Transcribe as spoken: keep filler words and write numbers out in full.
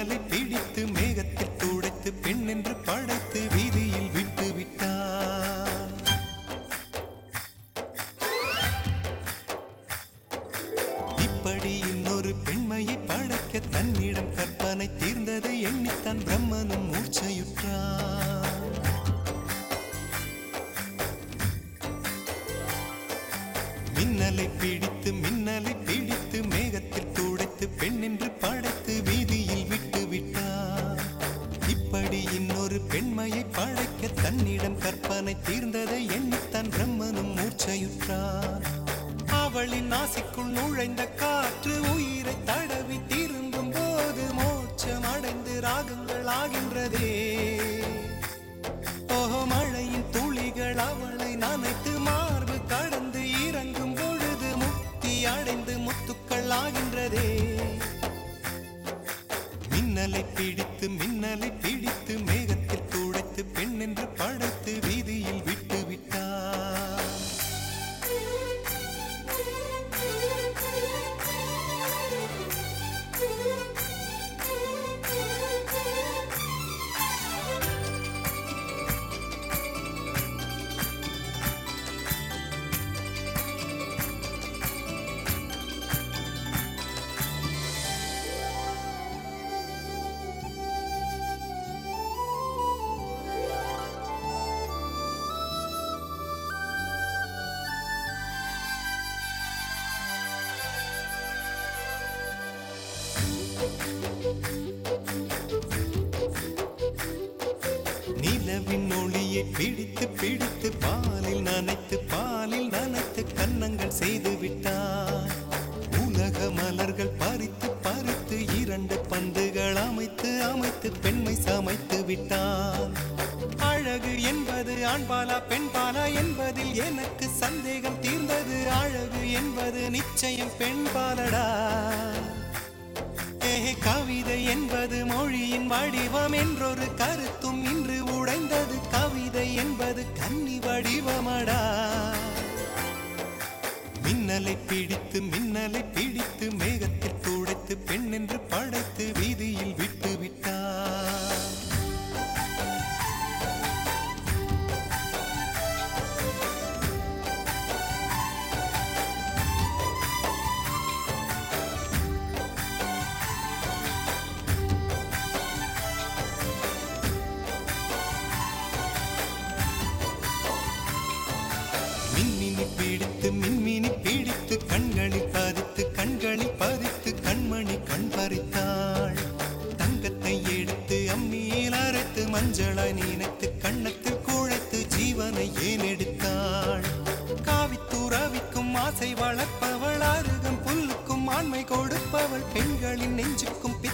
மின்னலை பிடித்து மேகத்தில் துடைத்து பெண் என்று படைத்து வீதியில் விட்டு விட்டார். இப்படி இன்னொரு பெண்மையை படைக்க தன்னிடம் கற்பனை தீர்ந்ததை எண்ணித்தான் பிரம்மனும் மூர்ச்சையுற்றார். மின்னலை பிடித்து மின்னலை பிடித்து மேகத்தில் துடைத்து பெண் என்று படைத்து வீதியில் விட்டு விட்டார். இப்படி இன்னொரு பெண்மையை படைக்க தன்னிடம் கற்பனை தீர்ந்ததை எண்ணித்தான் பிரம்மனும் மூர்ச்சையுற்றார். அவளின் நாசிக்குள் நுழைந்த காற்று உயிரை தடவி திரும்பும் போது மோட்சம் அடைந்து ராகங்கள் ஆகின்றதே. ஓஹோ, மழையின் துளிகள் அவளை நனைத்து மார்பு கடந்து இறங்கும் பொழுது முக்தி அடைந்து முத்துக்கள் ஆகின்றதே. மின்னலை பிடித்து மின்னலை பிடித்து மேகத்தில் துடைத்து பெண் என்று படைத்து வீதியில் விட்டு விட்டார். நிலவின் ஒளியை பிடித்து பிடித்து பாலில் நனைத்து பாலில் நனைத்து கன்னங்கள் செய்து விட்டார். உலக மலர்கள் பறித்து பறித்து இரண்டு பந்துகள் அமைத்து அமைத்து பெண்மை சமைத்து விட்டார். அழகு என்பது ஆண்பாலா பெண்பாலா என்பதில் எனக்கு சந்தேகம் தீர்ந்தது. அழகு என்பது நிச்சயம் பெண்பாலடா. கவிதை என்பது மொழியின் வடிவம் என்றொரு கருத்தும் இன்று உடைந்தது. கவிதை என்பது கன்னி வடிவமடா. மின்னலை பிடித்து மின்னலை பிடித்து மேகத்தில் துடைத்து பெண் என்று படைத்து வீதியில் விட்டு விட்டார். மின்மினி பிடித்து மின்மினி பிடித்து கண்களில் பதித்து கண்களில் பதித்து கண்மணி கண் பறித்தாள். தங்கத்தை எடுத்து அம்மியில் அரைத்து மஞ்சளாய் நினைத்து கண்ணத்தில் குழைத்து ஜீவனை ஏன் எடுத்தாள். காவித்துறவிக்கும் ஆசை வளர்ப்பவள், அருகம் புல்லுக்கும் ஆண்மை கொடுப்பவள், பெண்களின் நெஞ்சுக்கும்